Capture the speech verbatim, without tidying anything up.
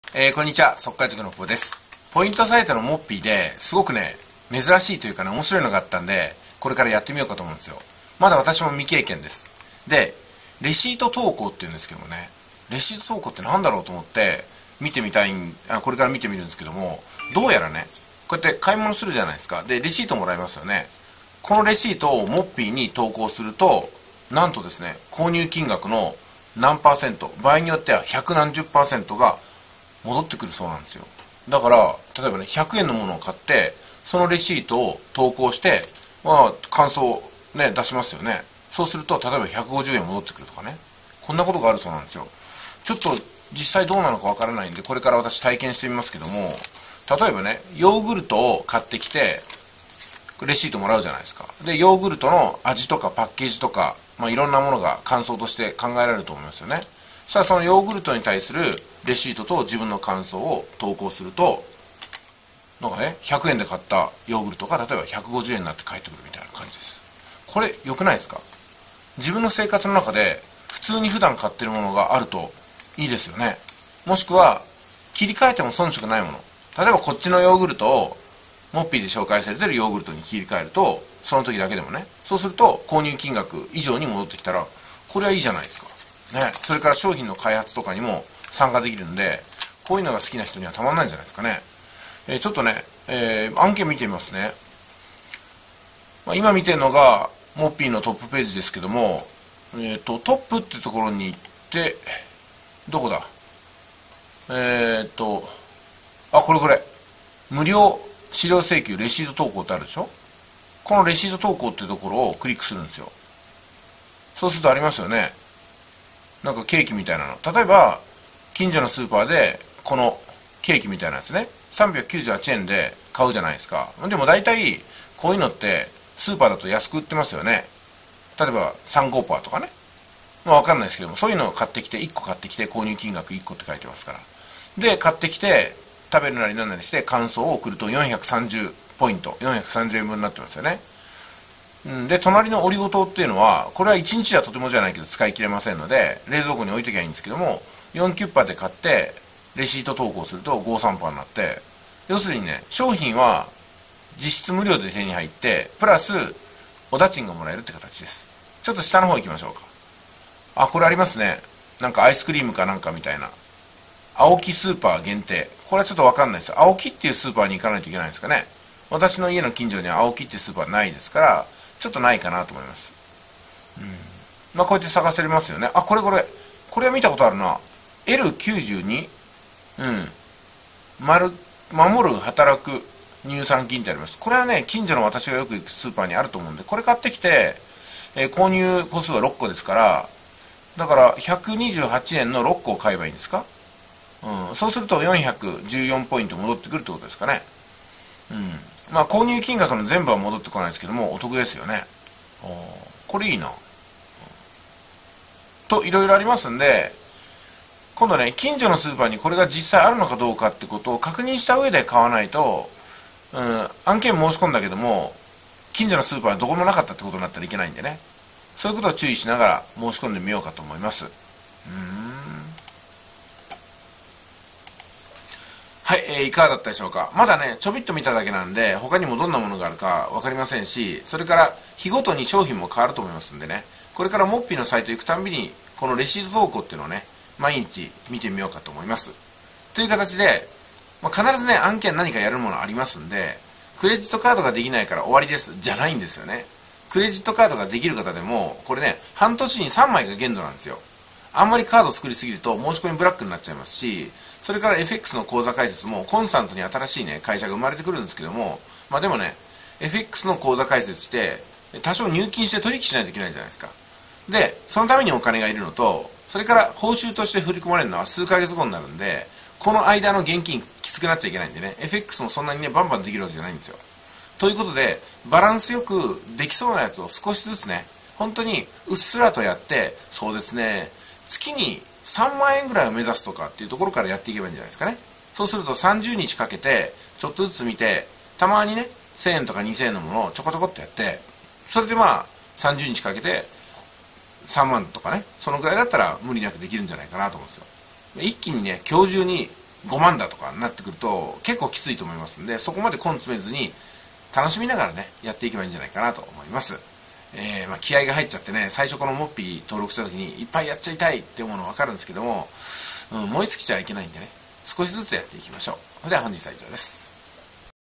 えー、こんにちは、速稼塾の久保です。ポイントサイトのモッピーですごくね、珍しいというかね、面白いのがあったんで、これからやってみようかと思うんですよ。まだ私も未経験です。で、レシート投稿っていうんですけどもね、レシート投稿ってなんだろうと思って見てみたいん、あ、これから見てみるんですけども、どうやらね、こうやって買い物するじゃないですか。で、レシートもらいますよね。このレシートをモッピーに投稿すると、なんとですね、購入金額の何パーセント、場合によっては百何十パーセントが戻ってくるそうなんですよ。だから例えばね、ひゃくえんのものを買ってそのレシートを投稿して、まあ、感想をね出しますよね。そうすると例えばひゃくごじゅうえん戻ってくるとかね、こんなことがあるそうなんですよ。ちょっと実際どうなのかわからないんで、これから私体験してみますけども、例えばね、ヨーグルトを買ってきてレシートもらうじゃないですか。で、ヨーグルトの味とかパッケージとか、まあ、いろんなものが感想として考えられると思いますよね。そしたらそのヨーグルトに対するレシートと自分の感想を投稿すると、なんかね、ひゃくえんで買ったヨーグルトが例えばひゃくごじゅうえんになって返ってくるみたいな感じです。これ良くないですか？自分の生活の中で普通に普段買ってるものがあるといいですよね。もしくは切り替えても遜色ないもの、例えばこっちのヨーグルトをモッピーで紹介されてるヨーグルトに切り替えると、その時だけでもね、そうすると購入金額以上に戻ってきたら、これはいいじゃないですかね。それから商品の開発とかにも参加できるんで、こういうのが好きな人にはたまんないんじゃないですかね。えー、ちょっとね、えー、案件見てみますね。まあ、今見てるのがモッピーのトップページですけども、えーと、トップってところに行って、どこだ、えーと、あ、これこれ、無料資料請求レシート投稿ってあるでしょ。このレシート投稿っていうところをクリックするんですよ。そうするとありますよね、なんかケーキみたいなの。例えば近所のスーパーでこのケーキみたいなやつね、さんびゃくきゅうじゅうはちえんで買うじゃないですか。でも大体こういうのってスーパーだと安く売ってますよね。例えばさんごパーとかね、まあ分かんないですけども、そういうのを買ってきて、いっこ買ってきて購入金額いっこって書いてますから、で買ってきて食べるなりなんなりして感想を送るとよんひゃくさんじゅうポイント、よんひゃくさんじゅうえんぶんになってますよね。で、隣のオリゴ糖っていうのは、これはいちにちはとてもじゃないけど使い切れませんので、冷蔵庫に置いときゃいいんですけども、よんキュッパで買ってレシート投稿するとごじゅうさんパーになって、要するにね、商品は実質無料で手に入って、プラスお駄賃がもらえるって形です。ちょっと下の方行きましょうか。あ、これありますね、なんかアイスクリームかなんかみたいな、青木スーパー限定。これはちょっとわかんないです。青木っていうスーパーに行かないといけないんですかね。私の家の近所には青木っていうスーパーないですから、ちょっとないかなと思います。うん。まあこうやって探せますよね。あ、これこれ。これは見たことあるな。エルきゅうじゅうに。うん。丸、守る働く乳酸菌ってあります。これはね、近所の私がよく行くスーパーにあると思うんで、これ買ってきて、えー購入個数はろっこですから、だからひゃくにじゅうはちえんのろっこを買えばいいんですか。うん、そうするとよんひゃくじゅうよんポイント戻ってくるってことですかね。うん。まあ購入金額の全部は戻ってこないですけども、お得ですよね。これいいな。と、いろいろありますんで、今度ね、近所のスーパーにこれが実際あるのかどうかってことを確認した上で買わないと、うん、案件申し込んだけども、近所のスーパーはどこもなかったってことになったらいけないんでね。そういうことを注意しながら申し込んでみようかと思います。うーん。はい、えー、いかがだったでしょうか。まだね、ちょびっと見ただけなんで、他にもどんなものがあるか分かりませんし、それから日ごとに商品も変わると思いますんでね、これからモッピーのサイト行くたんびに、このレシート投稿っていうのをね、毎日見てみようかと思います。という形で、まあ、必ずね、案件何かやるものありますんで、クレジットカードができないから終わりです、じゃないんですよね。クレジットカードができる方でも、これね、半年にさんまいが限度なんですよ。あんまりカード作りすぎると申し込みブラックになっちゃいますし、それから エフエックス の口座開設もコンスタントに新しいね、会社が生まれてくるんですけども、まあでもね、エフエックス の口座開設して、多少入金して取引しないといけないじゃないですか。で、そのためにお金がいるのと、それから報酬として振り込まれるのは数ヶ月後になるんで、この間の現金きつくなっちゃいけないんでね、エフエックス もそんなにね、バンバンできるわけじゃないんですよ。ということで、バランスよくできそうなやつを少しずつね、本当にうっすらとやって、そうですね、月にさんまんえんぐらいを目指すとかっていうところからやっていけばいいんじゃないですかね。そうするとさんじゅうにちかけてちょっとずつ見て、たまにねせんえんとかにせんえんのものをちょこちょこっとやって、それでまあさんじゅうにちかけてさんまんとかね、そのぐらいだったら無理なくできるんじゃないかなと思うんですよ。一気にね今日中にごまんだとかになってくると結構きついと思いますんで、そこまで根詰めずに楽しみながらねやっていけばいいんじゃないかなと思います。えーまあ、気合が入っちゃってね、最初このモッピー登録した時にいっぱいやっちゃいたいって思うの分かるんですけども、うん、燃え尽きちゃいけないんでね、少しずつやっていきましょう。それでは本日は以上です。